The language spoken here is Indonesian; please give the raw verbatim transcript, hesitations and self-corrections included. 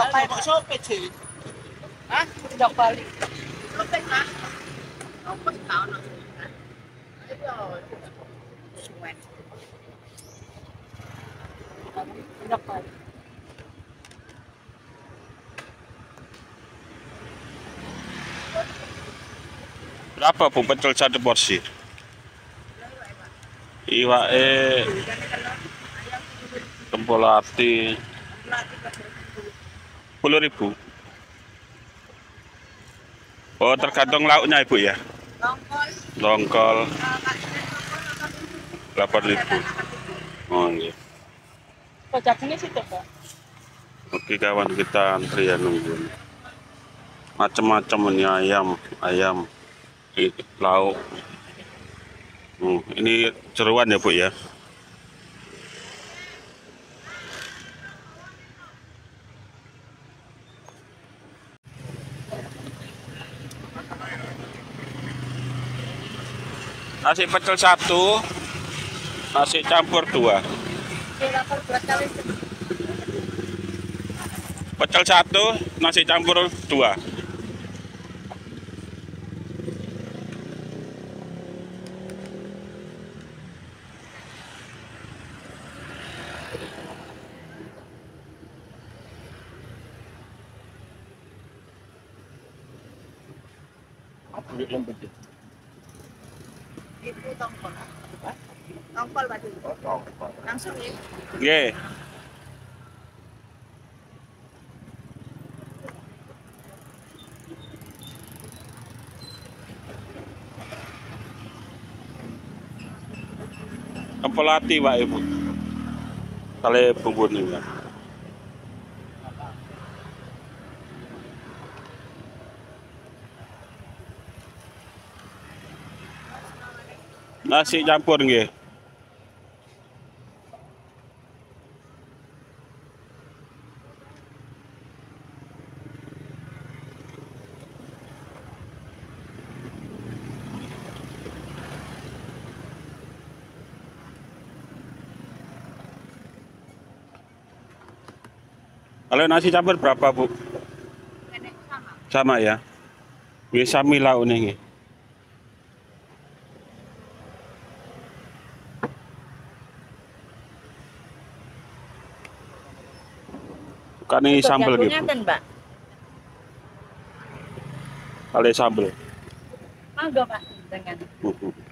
Bapak kok sopet sih? Hah? Tidak balik. Sopet lah. Apa sih tahu nak? Ayo. Suwen. Tidak balik. Berapa Bu pecel satu porsi? Iwak eh tempolati sepuluh ribu. Oh tergantung lauknya Ibu ya. Longkol delapan ribu. Oh iya. Kojaknya situ Pak. Oke kawan, kita antrian nunggu. Macam-macam ini ayam, ayam, lauk. Hmm, ini jeruan ya Bu ya. Nasi pecel satu, nasi campur dua. Pecel satu, nasi campur dua. Itu tongkol. Tongkol Pak. Langsung ya. Nggih. Tempolati Pak Ibu. Kali bumbu nih ya. Nasi campur nggih. Kalau nasi campur berapa Bu? Sama. Sama ya. Nggih sami laukne nggih. Kan ini sambel gitu. Mbak. Kali sambel. Mangga Pak dengan. Uh -huh.